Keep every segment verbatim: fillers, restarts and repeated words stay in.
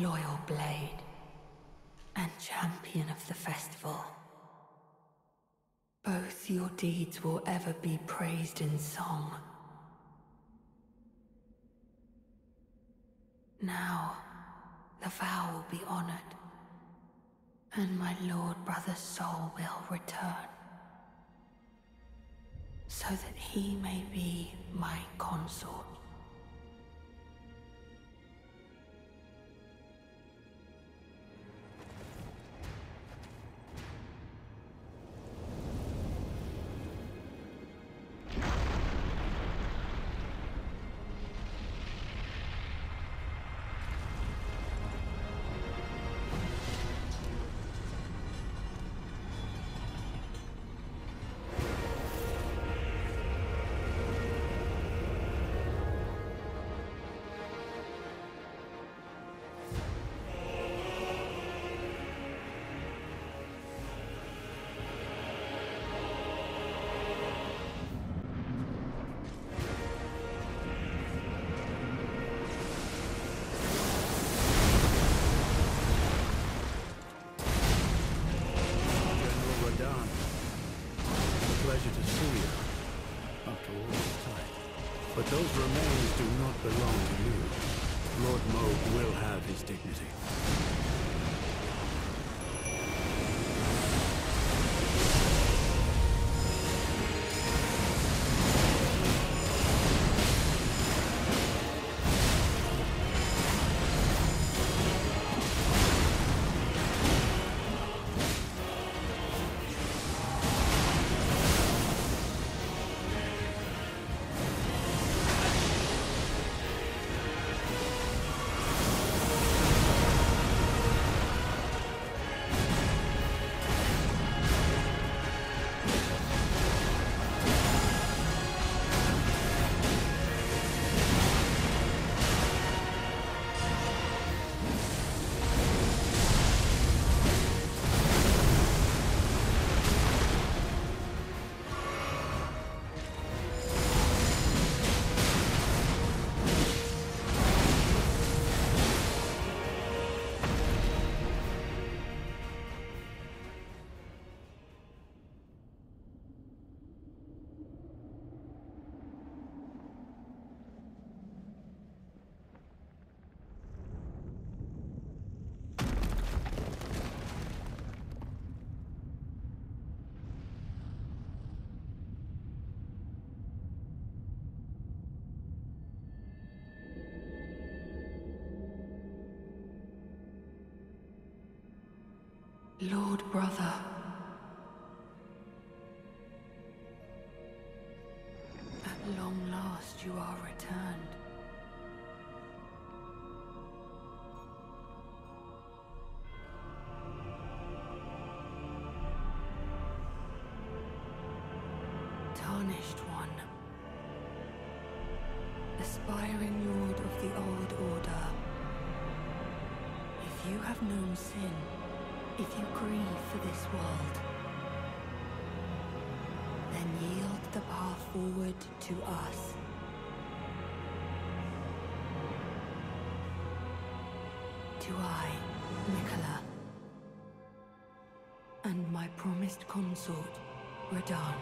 loyal blade, and champion of the festival. Both your deeds will ever be praised in song. Now, the vow will be honored, and my lord brother's soul will return, so that he may be my consort. But those remains do not belong to you. Lord Mohg will have his dignity. Lord brother. At long last you are returned. Tarnished one. Aspiring lord of the old order. If you have known sin, if you grieve for this world, then yield the path forward to us. To I, Miquella, and my promised consort, Radahn.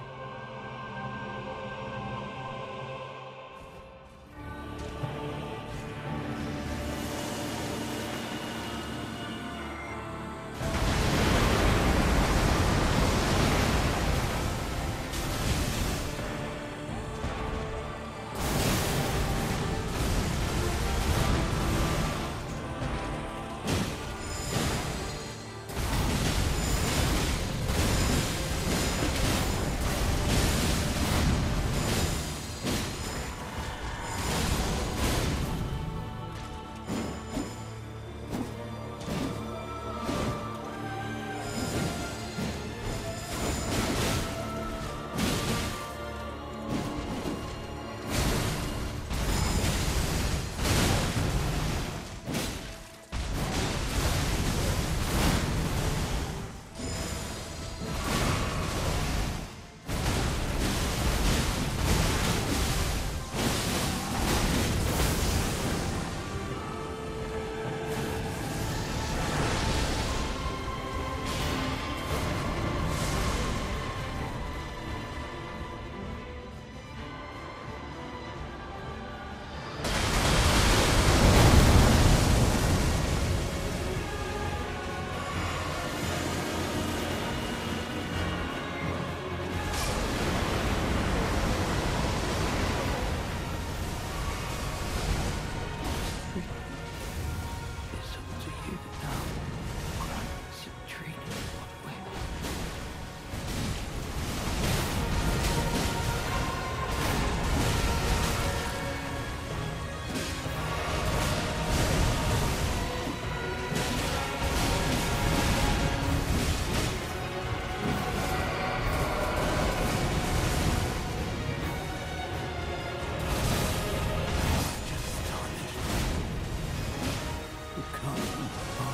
I